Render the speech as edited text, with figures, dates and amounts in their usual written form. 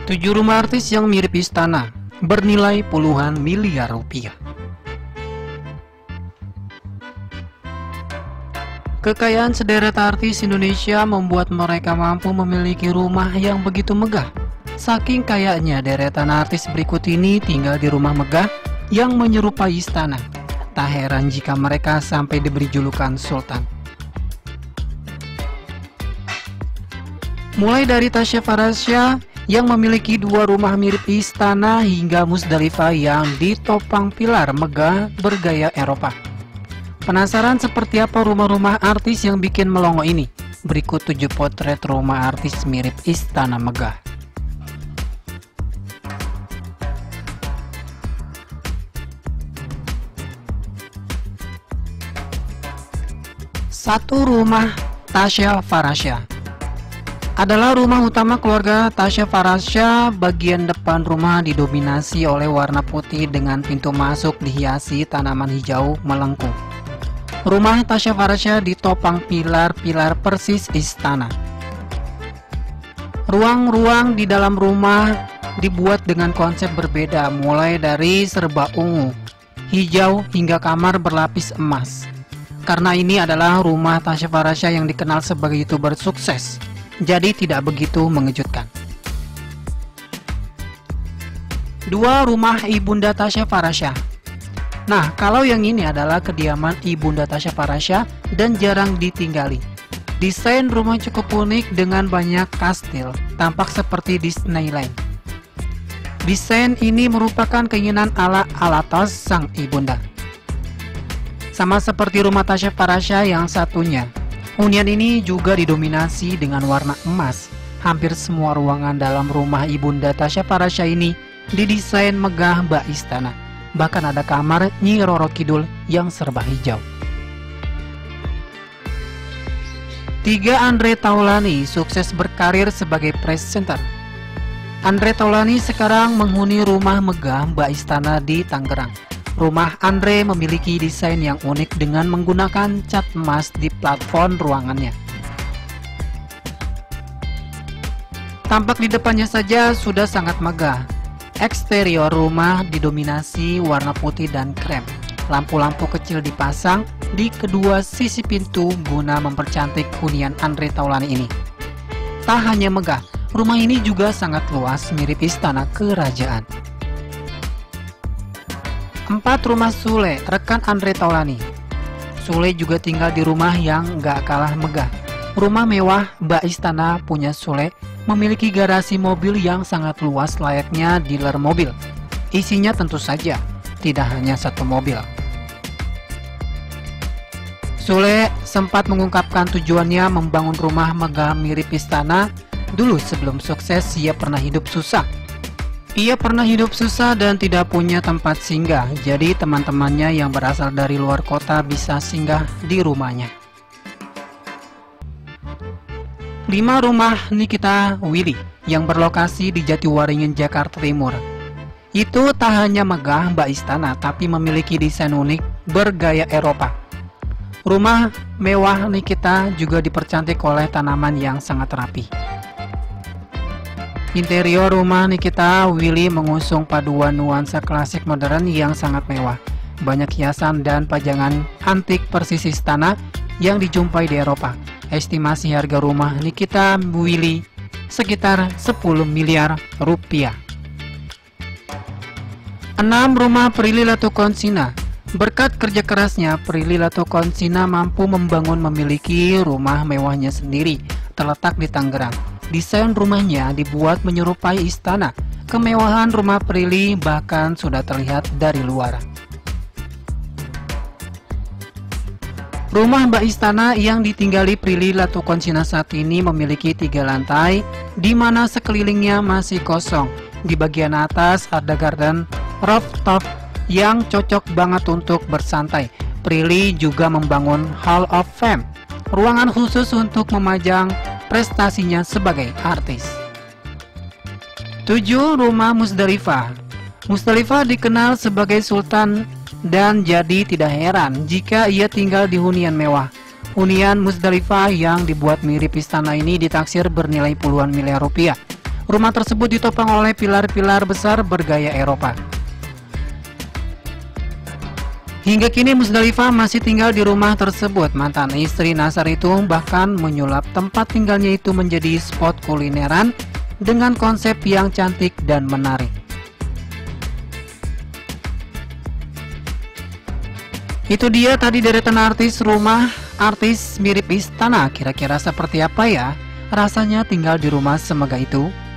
7 rumah artis yang mirip istana, bernilai puluhan miliar rupiah. Kekayaan sederet artis Indonesia membuat mereka mampu memiliki rumah yang begitu megah. Saking kayanya, deretan artis berikut ini tinggal di rumah megah yang menyerupai istana. Tak heran jika mereka sampai diberi julukan Sultan. Mulai dari Tasya Farasya yang memiliki 2 rumah mirip istana hingga Musdalifah yang ditopang pilar megah bergaya Eropa. Penasaran seperti apa rumah-rumah artis yang bikin melongo ini? Berikut 7 potret rumah artis mirip istana megah. Satu, rumah Tasya Farasya. Adalah rumah utama keluarga Tasya Farasya. Bagian depan rumah didominasi oleh warna putih dengan pintu masuk dihiasi tanaman hijau melengkung. Rumah Tasya Farasya ditopang pilar-pilar persis istana. Ruang-ruang di dalam rumah dibuat dengan konsep berbeda, mulai dari serba ungu, hijau hingga kamar berlapis emas. Karena ini adalah rumah Tasya Farasya yang dikenal sebagai YouTuber sukses, jadi tidak begitu mengejutkan. 2. Rumah Ibunda Tasya Farasya. Nah, kalau yang ini adalah kediaman Ibunda Tasya Farasya dan jarang ditinggali. Desain rumah cukup unik dengan banyak kastil, tampak seperti Disneyland. Desain ini merupakan keinginan ala Alatas sang ibunda. Sama seperti rumah Tasya Farasya yang satunya, hunian ini juga didominasi dengan warna emas. Hampir semua ruangan dalam rumah Ibunda Tasya Farasya ini didesain megah bak istana. Bahkan ada kamar Nyi Roro Kidul yang serba hijau. 3. Andre Taulani sukses berkarir sebagai presenter. Andre Taulani sekarang menghuni rumah megah bak istana di Tangerang. Rumah Andre memiliki desain yang unik dengan menggunakan cat emas di plafon ruangannya. Tampak di depannya saja sudah sangat megah. Eksterior rumah didominasi warna putih dan krem. Lampu-lampu kecil dipasang di kedua sisi pintu guna mempercantik hunian Andre Taulani ini. Tak hanya megah, rumah ini juga sangat luas mirip istana kerajaan. 4. Rumah Sule, rekan Andre Taulani. Sule juga tinggal di rumah yang gak kalah megah. Rumah mewah bak istana punya Sule memiliki garasi mobil yang sangat luas layaknya dealer mobil. Isinya tentu saja tidak hanya satu mobil. Sule sempat mengungkapkan tujuannya membangun rumah megah mirip istana. Dulu sebelum sukses ia pernah hidup susah. Ia pernah hidup susah dan tidak punya tempat singgah, jadi teman-temannya yang berasal dari luar kota bisa singgah di rumahnya. 5. Rumah Nikita Willy yang berlokasi di Jatiwaringin, Jakarta Timur. Itu tak hanya megah bak istana, tapi memiliki desain unik bergaya Eropa. Rumah mewah Nikita juga dipercantik oleh tanaman yang sangat rapi. Interior rumah Nikita Willy mengusung paduan nuansa klasik modern yang sangat mewah. Banyak hiasan dan pajangan antik persis istana yang dijumpai di Eropa. Estimasi harga rumah Nikita Willy sekitar 10 miliar rupiah. 6. Rumah Prilly Latukonsina. Berkat kerja kerasnya, Prilly Latukonsina mampu memiliki rumah mewahnya sendiri, terletak di Tangerang. Desain rumahnya dibuat menyerupai istana. Kemewahan rumah Prilly bahkan sudah terlihat dari luar. Rumah bak istana yang ditinggali Prilly Latukonsina saat ini memiliki 3 lantai, di mana sekelilingnya masih kosong. Di bagian atas ada garden rooftop yang cocok banget untuk bersantai. Prilly juga membangun Hall of Fame, ruangan khusus untuk memajang prestasinya sebagai artis. 7. Rumah Musdalifah. Musdalifah dikenal sebagai Sultan dan jadi tidak heran jika ia tinggal di hunian mewah. Hunian Musdalifah yang dibuat mirip istana ini ditaksir bernilai puluhan miliar rupiah. Rumah tersebut ditopang oleh pilar-pilar besar bergaya Eropa. Hingga kini Musdalifah masih tinggal di rumah tersebut. Mantan istri Nasar itu bahkan menyulap tempat tinggalnya itu menjadi spot kulineran dengan konsep yang cantik dan menarik. Itu dia tadi deretan artis rumah artis mirip istana. Kira-kira seperti apa ya rasanya tinggal di rumah semegah itu?